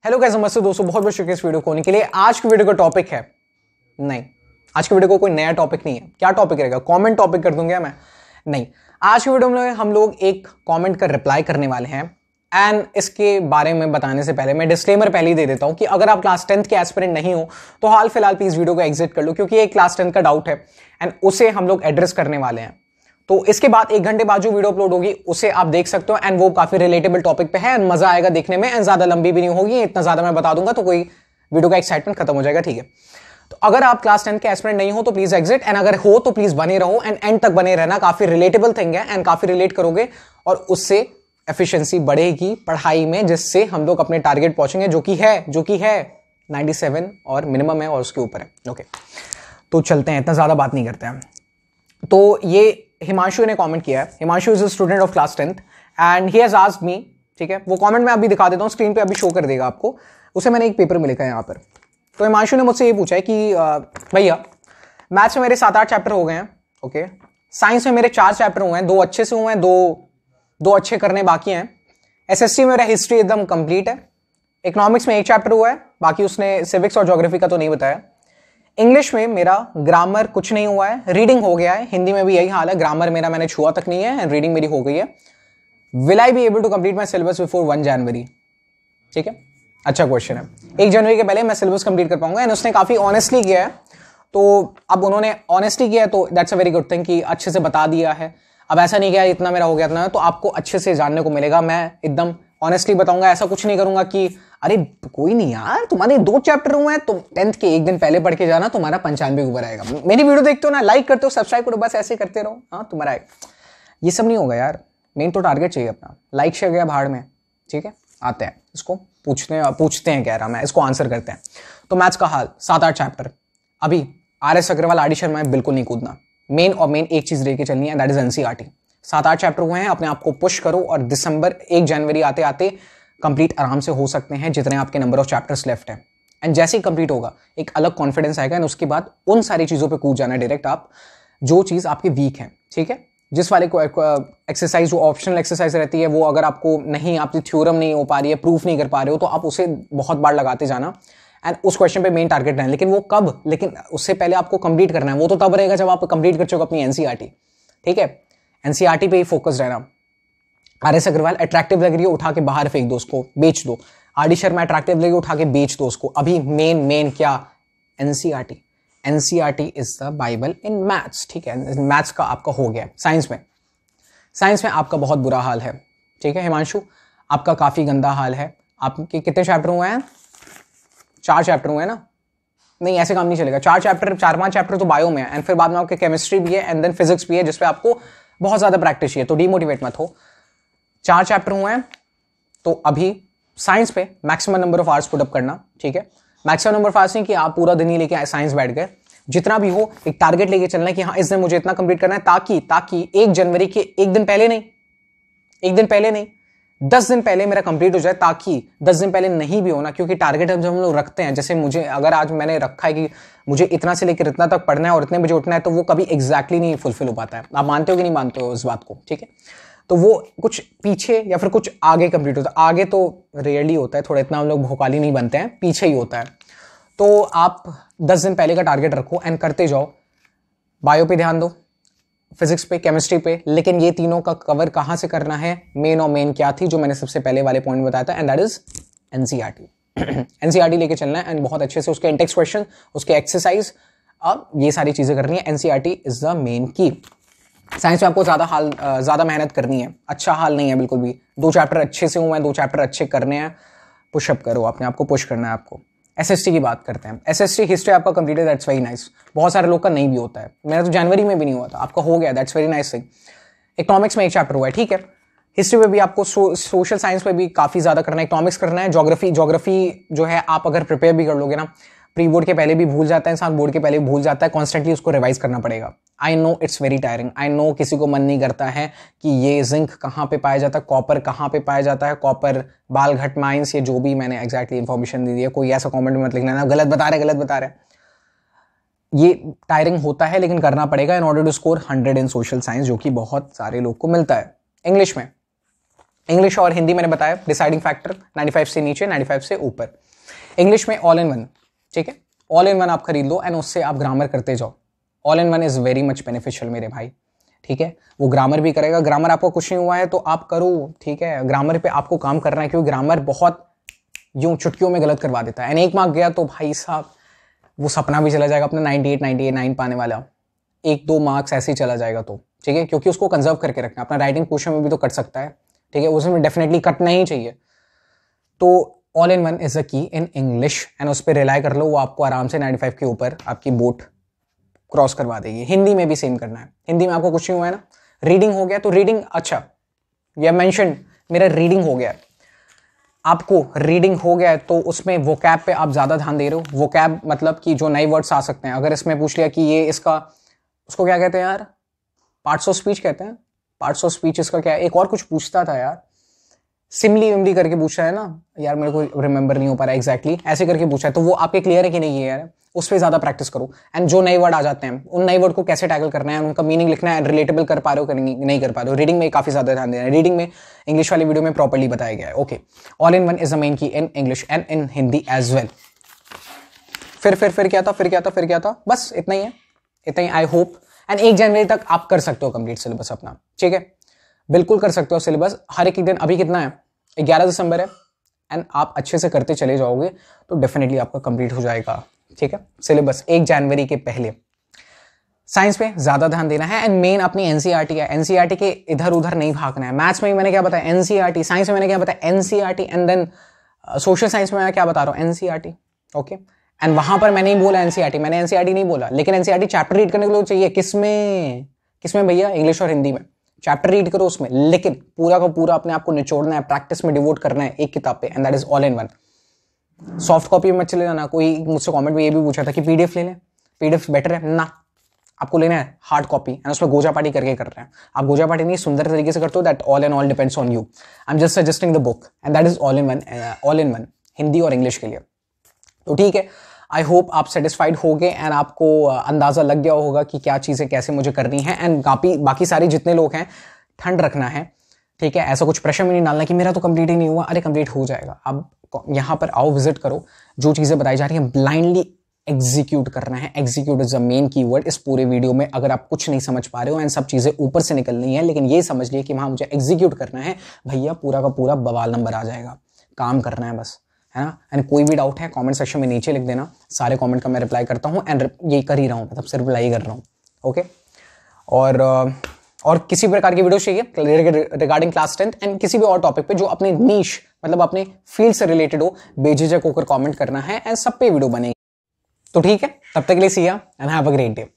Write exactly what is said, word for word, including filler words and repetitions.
Hello guys, नमस्ते दोस्तों, बहुत बहुत शुक्रिया इस वीडियो को होने के लिए। आज की वीडियो का टॉपिक है नहीं आज की वीडियो को कोई नया टॉपिक नहीं है। क्या टॉपिक रहेगा? कमेंट टॉपिक कर दूंगा मैं? नहीं, आज की वीडियो में हम लोग एक कमेंट का रिप्लाई करने वाले हैं। एंड इसके बारे में बताने से पहले मैं डिस्क्लेमर पहले ही दे देता हूं कि अगर आप क्लास टेंथ के एस्पिरेंट नहीं हो तो हाल फिलहाल प्लीज वीडियो को एग्जिट कर लो, क्योंकि ये क्लास टेंथ का डाउट है एंड उसे हम लोग एड्रेस करने वाले हैं। तो इसके बाद एक घंटे बाद जो वीडियो अपलोड होगी उसे आप देख सकते हो एंड वो काफी रिलेटेबल टॉपिक पे है एंड मजा आएगा देखने में एंड ज्यादा लंबी भी नहीं होगी। इतना ज्यादा मैं बता दूंगा तो कोई वीडियो का एक्साइटमेंट खत्म हो जाएगा, ठीक है। तो अगर आप क्लास टेंथ के एस्पिरेंट नहीं हो तो प्लीज एग्जिट, एंड अगर हो तो प्लीज बने रहो एंड एंड तक बने रहना। काफी रिलेटेबल थिंग है एंड काफी रिलेट करोगे और उससे एफिशिएंसी बढ़ेगी पढ़ाई में, जिससे हम लोग अपने टारगेट पहुंचेंगे जो कि है जो कि है सत्तानवे और मिनिमम है और उसके ऊपर है। ओके, तो चलते हैं, इतना ज्यादा बात नहीं करते हैं। तो ये हिमांशु ने कमेंट किया है। Himanshu is a student of class tenth and he has asked me, ठीक है। वो कमेंट मैं अभी दिखा देता हूँ, स्क्रीन पे अभी शो कर देगा आपको। उसे मैंने एक पेपर में लिखा है यहाँ पर। तो हिमांशु ने मुझसे ये पूछा है कि भैया मैथ्स में मेरे सात आठ चैप्टर हो गए हैं, ओके। साइंस में मेरे चार चैप्टर हुए हैं, दो अच्छे से हुए हैं, दो दो अच्छे करने बाकी हैं। एसएसटी में मेरा हिस्ट्री एकदम कंप्लीट है। इकोनॉमिक्स में एक चैप्टर हुआ है, बाकी उसने सिविक्स और ज्योग्राफी का तो नहीं बताया। इंग्लिश में मेरा ग्रामर कुछ नहीं हुआ है, रीडिंग हो गया है। हिंदी में भी यही हाल है, ग्रामर मेरा मैंने छुआ तक नहीं है एंड रीडिंग मेरी हो गई है। Will I be able to complete my syllabus before one January? ठीक है, अच्छा क्वेश्चन है। एक जनवरी के पहले मैं सिलेबस कंप्लीट कर पाऊंगा एंड उसने काफी ऑनेस्टली किया है। तो अब उन्होंने ऑनेस्टली किया है तो that's a very good thing कि अच्छे से बता दिया है। अब ऐसा नहीं किया इतना मेरा हो गया इतना, तो आपको अच्छे से जानने को मिलेगा। मैं एकदम ऑनेस्टली बताऊंगा, ऐसा कुछ नहीं करूंगा कि अरे कोई नहीं यार तुम्हारे दो चैप्टर हुए हैं, तुम टेंथ के एक दिन पहले पढ़ के जाना, तुम्हारा पंचानवे ऊपर आएगा। मेरी वीडियो देखते हो ना, लाइक करते हो, सब्सक्राइब करो, बस ऐसे करते रहो, हाँ तुम्हारा आएगा। ये सब नहीं होगा यार, मेन तो टारगेट चाहिए अपना। लाइक शेयर गया भाड़ में, ठीक है। आते हैं इसको पूछते हैं पूछते हैं कह रहा मैं, इसको आंसर करते हैं। तो मैथ्स का हाल, सात आठ चैप्टर अभी R S Agarwal R D Sharma है, बिल्कुल नहीं कूदना। मेन और मेन एक चीज लेके चलनी है, दैट इज एनसीईआरटी। सात आठ चैप्टर हुए हैं, अपने आप को पुश करो और दिसंबर एक जनवरी आते आते कंप्लीट आराम से हो सकते हैं जितने आपके नंबर ऑफ चैप्टर्स लेफ्ट हैं। एंड जैसे ही कंप्लीट होगा एक अलग कॉन्फिडेंस आएगा एंड उसके बाद उन सारी चीजों पे कूद जाना डायरेक्ट आप, जो चीज आपकी वीक है, ठीक है। जिस वाले को एक्सरसाइज जो ऑप्शनल एक्सरसाइज रहती है वो अगर आपको नहीं, आपकी थ्योरम नहीं हो पा रही है, प्रूफ नहीं कर पा रहे हो, तो आप उसे बहुत बार लगाते जाना एंड उस क्वेश्चन पे मेन टारगेट रहना। लेकिन वो कब? लेकिन उससे पहले आपको कंप्लीट करना है। वो तो तब रहेगा जब आप कंप्लीट कर चुके अपनी एनसीईआरटी, ठीक है। एनसीईआरटी पे ही फोकस रहना। आर एस अग्रवाल अट्रैक्टिव लग रही है, उठा के बाहर फेंक दो, उसको बेच दो। आर डी शर्मा अट्रैक्टिव लगी, उठा के बेच दो उसको। अभी मेन मेन क्या? NCERT. NCERT is the bible in maths, ठीक है। मैथ्स का आपका हो गया। साइंस में साइंस में आपका बहुत बुरा हाल है, ठीक है हिमांशु, आपका काफी गंदा हाल है। आपके कितने चैप्टर हुए हैं? चार चैप्टर हुए हैं ना? नहीं, ऐसे काम नहीं चलेगा। चार चैप्टर चार पांच चैप्टर तो बायो में है एंड फिर बाद में आपके केमिस्ट्री भी है एंड देन फिजिक्स भी है, जिसपे आपको बहुत ज्यादा प्रैक्टिस चाहिए। तो डीमोटिवेट मत हो। चार चैप्टर हुए हैं तो अभी साइंस पे maximum number of hours put up करना, ठीक है। मैक्सिमम नंबर ऑफ आवर्स नहीं कि आप पूरा दिन ही लेके साइंस बैठ गए। जितना भी हो एक टारगेट लेके चलना है कि हाँ इस दिन मुझे इतना कंप्लीट करना है, ताकि ताकि एक जनवरी के एक दिन पहले नहीं एक दिन पहले नहीं दस दिन पहले मेरा कंप्लीट हो जाए, ताकि दस दिन पहले नहीं भी होना। क्योंकि टारगेट जब हम लोग रखते हैं, जैसे मुझे अगर आज मैंने रखा है कि मुझे इतना से लेकर इतना तक पढ़ना है और इतने बजे उठना है, तो वो कभी एग्जैक्टली नहीं फुलफिल हो पाता है। आप मानते हो कि नहीं मानते हो इस बात को, ठीक है। तो वो कुछ पीछे या फिर कुछ आगे कंप्लीट होता है। आगे तो रेयरली होता है, थोड़ा इतना हम लोग भोकाली नहीं बनते हैं, पीछे ही होता है। तो आप दस दिन पहले का टारगेट रखो एंड करते जाओ। बायो पे ध्यान दो, फिजिक्स पे, केमिस्ट्री पे, लेकिन ये तीनों का कवर कहां से करना है? मेन और मेन क्या थी जो मैंने सबसे पहले वाले पॉइंट बताया था, and that is NCERT. NCERT लेके चलना है एंड बहुत अच्छे से उसके इंटेक्स क्वेश्चन, उसके एक्सरसाइज, अब ये सारी चीजें करनी है। NCERT is the main key. Science में आपको ज्यादा हाल ज्यादा मेहनत करनी है, अच्छा हाल नहीं है बिल्कुल भी। दो चैप्टर अच्छे से हुए हैं, दो चैप्टर अच्छे करने हैं, पुशअप करो, अपने आपको पुश करना है आपको। एसएसटी की बात करते हैं। एसएसटी हिस्ट्री आपका कंप्लीट है, दैट्स वेरी नाइस। बहुत सारे लोग का नहीं भी होता है, मेरा तो जनवरी में भी नहीं हुआ था, आपका हो गया, that's very nice thing. Economics में एक चैप्टर हुआ है, ठीक है। हिस्ट्री में भी आपको सो, सोशल साइंस में भी काफी ज्यादा करना है, इकोनॉमिक्स करना है। ज्योग्राफी ज्योग्राफी जो है आप अगर प्रिपेयर भी कर लोगे ना, प्री बोर्ड के पहले भी भूल जाता है इंसान, बोर्ड के पहले भी भूल जाता है, कॉन्स्टेंटली उसको रिवाइज करना पड़ेगा। I know it's very tiring, I know किसी को मन नहीं करता है कि ये जिंक कहाँ पे पाया जाता है, कॉपर कहाँ पे पाया जाता है, कॉपर बालघट माइंस, ये जो भी मैंने एग्जैक्टली इन्फॉर्मेशन दे दी है। कोई ऐसा कमेंट में मत लिखना ना गलत बता रहे गलत बता रहे ये टायरिंग होता है, लेकिन करना पड़ेगा in order to score hundred in social science, जो कि बहुत सारे लोग को मिलता है। इंग्लिश में इंग्लिश और हिंदी मैंने बताया डिसाइडिंग फैक्टर पचानवे से नीचे पचानवे से ऊपर। इंग्लिश में ऑल इन वन, ठीक है, ऑल इन वन आप खरीद लो एंड उससे आप ग्रामर करते जाओ। All in one is very much beneficial मेरे भाई, ठीक है। वो ग्रामर भी करेगा, ग्रामर आपको कुछ नहीं हुआ है तो आप करो, ठीक है। ग्रामर पे आपको काम करना है, क्योंकि ग्रामर बहुत यूं चुटकियों में गलत करवा देता है। एंड एक मार्क गया तो भाई साहब वो सपना भी चला जाएगा अपना अट्ठानवे अट्ठानवे नाइन पाने वाला, एक दो मार्क्स ऐसे ही चला जाएगा तो, ठीक है, क्योंकि उसको कंजर्व करके रखना। अपना राइटिंग पोर्शन में भी तो कट सकता है, ठीक है, उसमें डेफिनेटली कटना ही चाहिए। तो all in one is a key in English and उस पर रिलाई कर लो, वो आपको आराम से पचानवे के ऊपर आपकी बोट क्रॉस करवा देगी। हिंदी में भी सेम करना है। हिंदी में आपको कुछ नहीं हुआ है ना, रीडिंग हो गया तो रीडिंग, अच्छा ये मेंशन मेरा रीडिंग हो गया, आपको रीडिंग हो गया है तो उसमें वोकैब पे आप ज्यादा ध्यान दे रहे हो। वोकैब मतलब कि जो नए वर्ड्स आ सकते हैं, अगर इसमें पूछ लिया कि ये इसका, उसको क्या कहते हैं यार, पार्ट्स ऑफ स्पीच कहते हैं, पार्ट्स ऑफ स्पीच इसका क्या है, एक और कुछ पूछता था यार, सिमली विमली करके पूछा है ना यार, मेरे को रिमेंबर नहीं हो पा रहा एग्जैक्टली, ऐसे करके पूछा है। तो वो आपके क्लियर है कि नहीं है यार, उस पर ज्यादा प्रैक्टिस करो। एंड जो नए वर्ड आ जाते हैं उन नए वर्ड को कैसे टैकल करना है, उनका मीनिंग लिखना है, रिलेटेबल कर पा रहे हो नहीं कर पा रहे हो। रीडिंग में काफी ज्यादा ध्यान देना है, रीडिंग में इंग्लिश वाली वीडियो में प्रॉपर्ली बताया गया है। Okay, all in one is the main key in English and in Hindi as well. फिर फिर फिर क्या था फिर क्या था फिर क्या था बस इतना ही है, इतना ही। आई होप एंड एक जनवरी तक आप कर सकते हो कंप्लीट सिलेबस अपना, ठीक है, बिल्कुल कर सकते हो सिलेबस हर एक दिन। अभी कितना है, ग्यारह दिसंबर है, एंड आप अच्छे से करते चले जाओगे तो डेफिनेटली आपका कंप्लीट हो जाएगा, ठीक है, सिलेबस एक जनवरी के पहले। साइंस पे ज्यादा ध्यान देना है एंड मेन अपनी एनसीईआरटी है, एनसीईआरटी के इधर उधर नहीं भागना है। मैथ्स में मैंने क्या बताया एनसीईआरटी, साइंस में मैंने क्या बताया NCERT, and then social science में मैं क्या बता रहा हूँ एनसीईआरटी, ओके। एंड वहां पर मैंने नहीं बोला एनसीईआरटी, मैंने एनसीईआरटी नहीं बोला, लेकिन एनसीईआरटी चैप्टर रीड करने के लिए चाहिए। किसमें किसमें भैया, इंग्लिश और हिंदी में। चैप्टर रीड करो उसमें, लेकिन पूरा का पूरा अपने आप को निचोड़ना है, प्रैक्टिस में डिवोट करना है एक किताब पे, and that is all in one. Soft copy में मत चले जाना। कोई मुझसे कमेंट में ये भी पूछा था कि पीडीएफ ले लें, पीडीएफ बेटर है ना, आपको लेना है हार्ड कॉपी एंड उसमें गोजा पार्टी करके कर रहे हैं आप। गोजा पार्टी नहीं सुंदर तरीके से करते हो, that all and all depends on you. I am just suggesting the book and that is all in one, all in one Hindi और इंग्लिश के लिए। तो ठीक है, आई होप आप सेटिस्फाइड हो गए एंड आपको अंदाजा लग गया होगा कि क्या चीजें कैसे मुझे करनी है। एंड बाकी बाकी सारे जितने लोग हैं ठंड रखना है, ठीक है, ऐसा कुछ प्रेशर में नहीं डालना कि मेरा तो कंप्लीट ही नहीं हुआ। अरे कंप्लीट हो जाएगा। अब यहाँ पर आओ, विजिट करो, जो चीजें बताई जा रही हैं ब्लाइंडली एग्जीक्यूट करना है। Execute is the main keyword इस पूरे वीडियो में। अगर आप कुछ नहीं समझ पा रहे हो एंड सब चीजें ऊपर से निकलनी है, लेकिन ये समझ लिए कि वहां मुझे एग्जीक्यूट करना है, भैया पूरा का पूरा बवाल नंबर आ जाएगा। काम करना है बस, है ना। एंड कोई भी डाउट है कमेंट सेक्शन में नीचे लिख देना, सारे कमेंट का मैं रिप्लाई करता हूँ एंड ये कर ही रहा हूँ, मतलब सिर्फ रिप्लाई कर रहा हूँ, ओके। और और किसी प्रकार की वीडियो चाहिए रिगार्डिंग क्लास टेंथ एंड किसी भी और टॉपिक पे जो अपने नीश मतलब अपने फील्ड से रिलेटेड हो, बेझिझक होकर कमेंट करना है एंड सब पे वीडियो बनेगी। तो ठीक है, तब तक के लिए see ya and have a great day.